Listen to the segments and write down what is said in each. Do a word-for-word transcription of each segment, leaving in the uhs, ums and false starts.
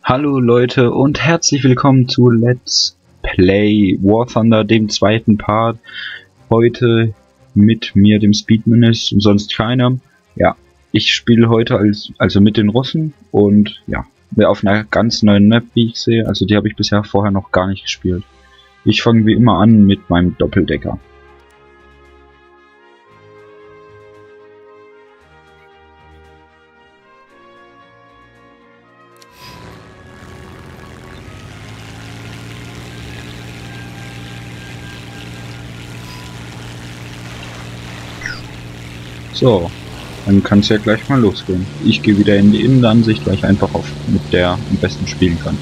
Hallo Leute und herzlich willkommen zu Let's Play War Thunder, dem zweiten Part. Heute mit mir, dem Speedmenace und sonst keiner. Ja, ich spiele heute als also mit den Russen und ja, auf einer ganz neuen Map, wie ich sehe. Also die habe ich bisher vorher noch gar nicht gespielt. Ich fange wie immer an mit meinem Doppeldecker. So, dann kann es ja gleich mal losgehen. Ich gehe wieder in die Innenansicht, weil ich einfach auf mit der am besten spielen kann.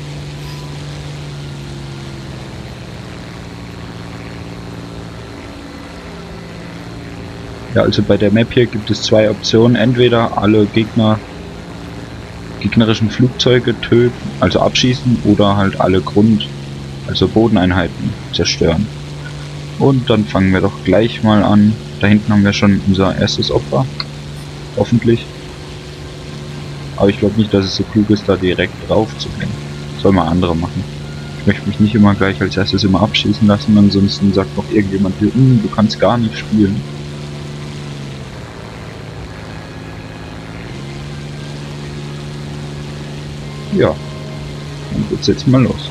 Ja, also bei der Map hier gibt es zwei Optionen. Entweder alle Gegner, gegnerischen Flugzeuge töten, also abschießen, oder halt alle Grund, also Bodeneinheiten zerstören. Und dann fangen wir doch gleich mal an. Da hinten haben wir schon unser erstes Opfer. Hoffentlich. Aber ich glaube nicht, dass es so klug ist, da direkt drauf zu gehen. Soll mal andere machen. Ich möchte mich nicht immer gleich als erstes immer abschießen lassen, ansonsten sagt noch irgendjemand hier, hm, du kannst gar nicht spielen. Ja, dann geht's jetzt mal los.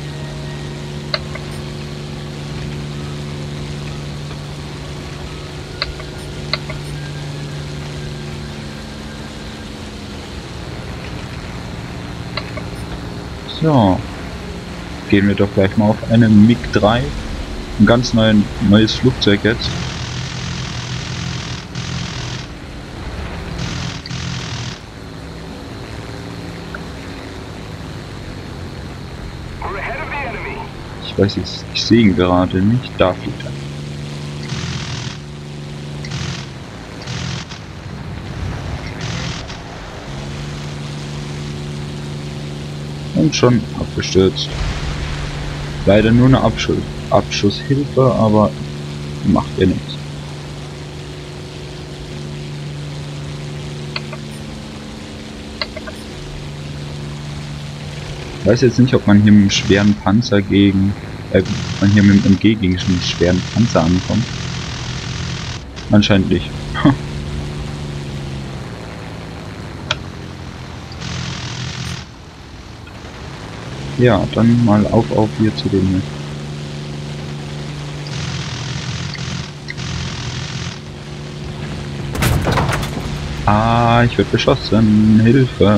So, gehen wir doch gleich mal auf eine MiG drei, ein ganz neuen, neues Flugzeug jetzt. Ich weiß jetzt, ich sehe ihn gerade nicht, da fliegt er. Und schon abgestürzt. Leider nur eine Abschuss, Abschusshilfe, aber macht ja nichts. Ich weiß jetzt nicht, ob man hier mit einem schweren Panzer gegen, äh, man hier mit dem M G gegen einen schweren Panzer ankommt. Anscheinend nicht. Ja, dann mal auf auf hier zu dem. Ah, ich werde beschossen. Hilfe.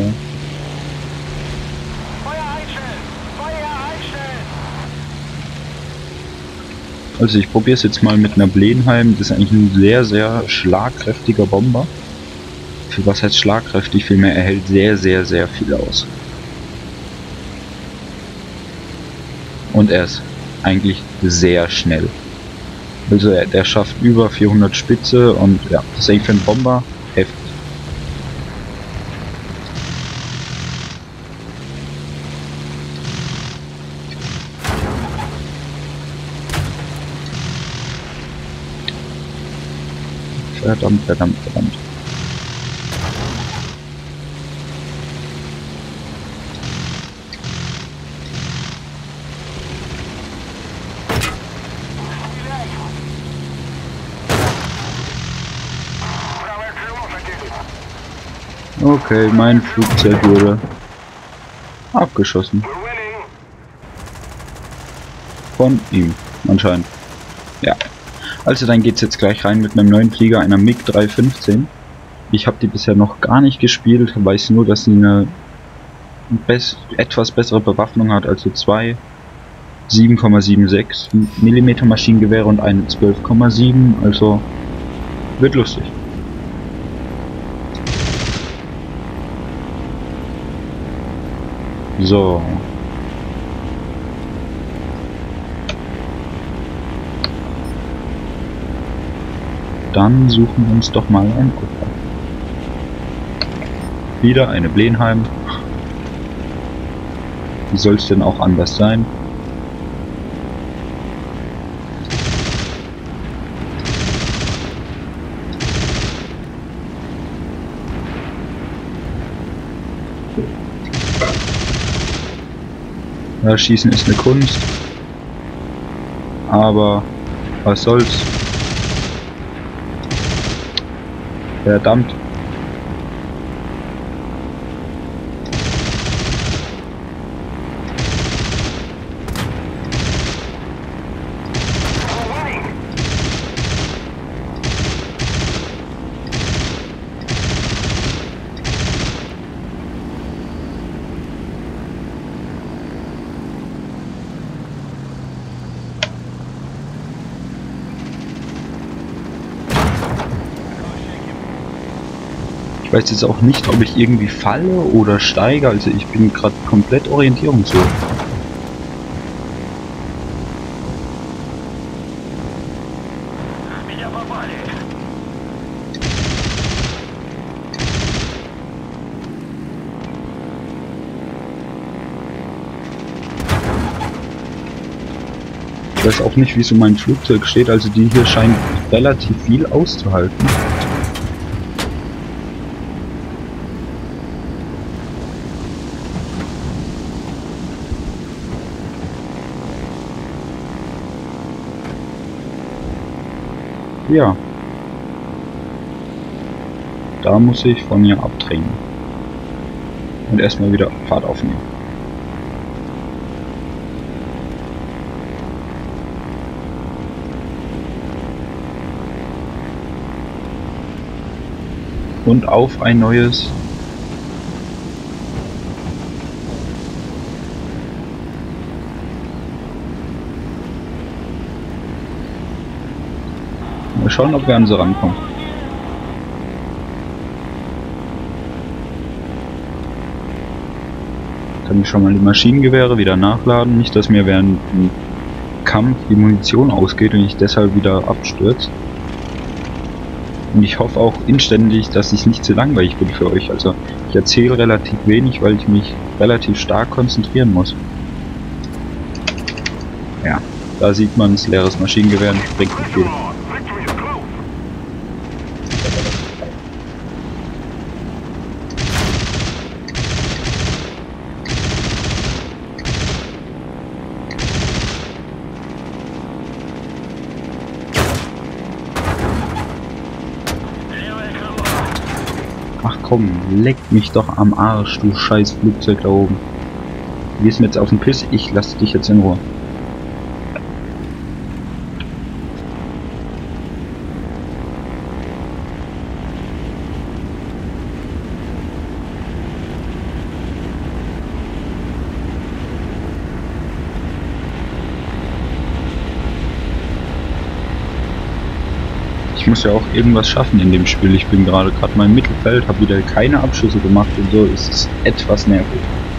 Also ich probiere es jetzt mal mit einer Blenheim. Das ist eigentlich ein sehr, sehr schlagkräftiger Bomber. Für was heißt schlagkräftig? Vielmehr er hält sehr, sehr, sehr viel aus. Und er ist eigentlich sehr schnell. Also er, der schafft über vierhundert Spitze und ja, das ist eigentlich für einen Bomber heftig. Verdammt, verdammt, verdammt. Okay, mein Flugzeug wurde abgeschossen. Von ihm, anscheinend. Ja. Also dann geht's jetzt gleich rein mit einem neuen Flieger, einer MiG drei fünfzehn. Ich habe die bisher noch gar nicht gespielt, weiß nur, dass sie eine best etwas bessere Bewaffnung hat, also zwei sieben Komma sechsundsiebzig Millimeter Maschinengewehre und eine zwölf Komma sieben, also wird lustig. So. Dann suchen wir uns doch mal ein Opfer. Wieder eine Blenheim. Wie soll es denn auch anders sein? Ja, Schießen ist eine Kunst. Aber was soll's. Verdammt. Ich weiß jetzt auch nicht, ob ich irgendwie falle oder steige, also ich bin gerade komplett orientierungslos. Ich weiß auch nicht, wieso mein Flugzeug steht, also die hier scheint relativ viel auszuhalten. Ja. Da muss ich von ihr abdrängen. Und erstmal wieder Fahrt aufnehmen. Und auf ein neues. Mal schauen, ob wir an sie rankommen. Kann ich schon mal die Maschinengewehre wieder nachladen. Nicht, dass mir während dem Kampf die Munition ausgeht und ich deshalb wieder abstürze. Und ich hoffe auch inständig, dass ich nicht zu langweilig bin für euch. Also ich erzähle relativ wenig, weil ich mich relativ stark konzentrieren muss. Ja, da sieht man es, leeres Maschinengewehr und springt nicht viel. Ach komm, leck mich doch am Arsch, du scheiß Flugzeug da oben. Du gehst mir jetzt auf den Piss, ich lasse dich jetzt in Ruhe. Ich muss ja auch irgendwas schaffen in dem Spiel. Ich bin gerade gerade mal im Mittelfeld, habe wieder keine Abschüsse gemacht und so ist es etwas nervig.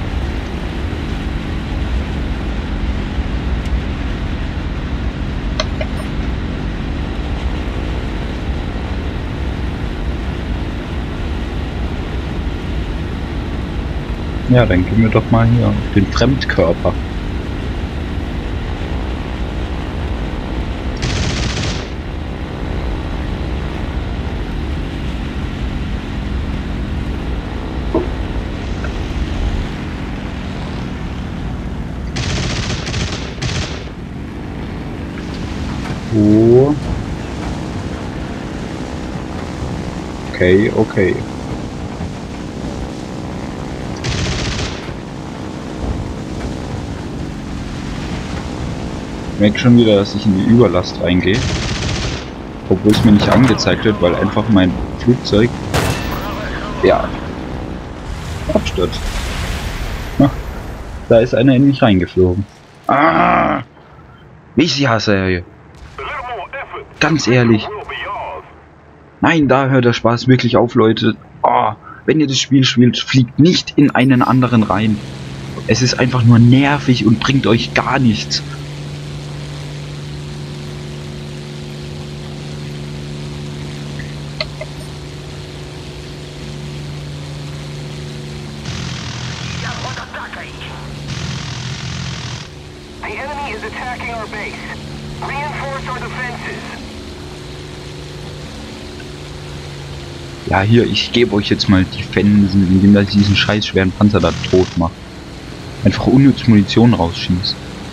Ja, dann gehen wir doch mal hier auf den Fremdkörper. Oh. Okay, okay. Ich merke schon wieder, dass ich in die Überlast reingehe. Obwohl es mir nicht angezeigt wird, weil einfach mein Flugzeug ja abstürzt. Ach, da ist einer in mich reingeflogen. Ah! Wie ich sie hasse, ey. Ganz ehrlich. Nein, da hört der Spaß wirklich auf, Leute. Oh, wenn ihr das Spiel spielt, fliegt nicht in einen anderen rein. Es ist einfach nur nervig und bringt euch gar nichts. The enemy is attacking our base. Reinforce our defenses. Ja, hier, ich gebe euch jetzt mal die Fensen, indem ich diesen scheiß schweren Panzer da tot mache. einfach unnütz Munition rausschießt.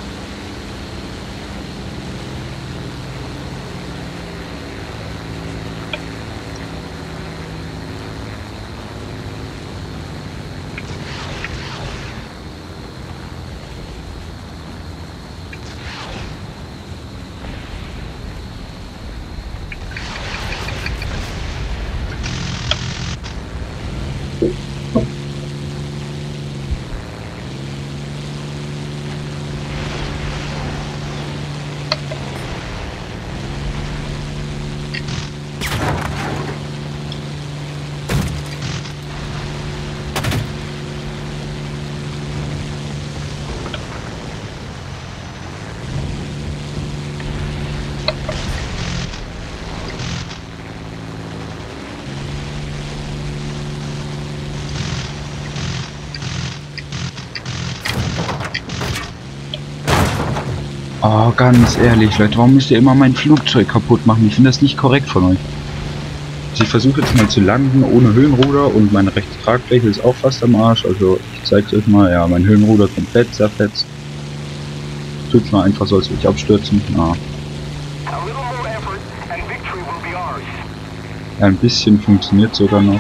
Oh, ganz ehrlich, Leute, warum müsst ihr immer mein Flugzeug kaputt machen? Ich finde das nicht korrekt von euch. Also ich versuche jetzt mal zu landen ohne Höhenruder und meine rechte Tragfläche ist auch fast am Arsch. Also ich zeige euch mal, ja, mein Höhenruder komplett zerfetzt. Tut mal einfach so, als würde ich abstürzen. Ja. Ja, ein bisschen funktioniert sogar noch.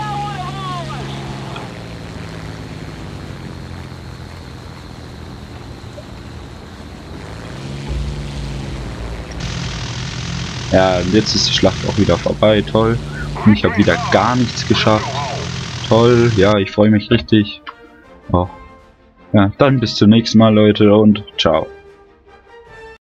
Ja, und jetzt ist die Schlacht auch wieder vorbei, toll. Und ich habe wieder gar nichts geschafft. Toll, ja, ich freue mich richtig. Oh. Ja, dann bis zum nächsten Mal, Leute, und ciao.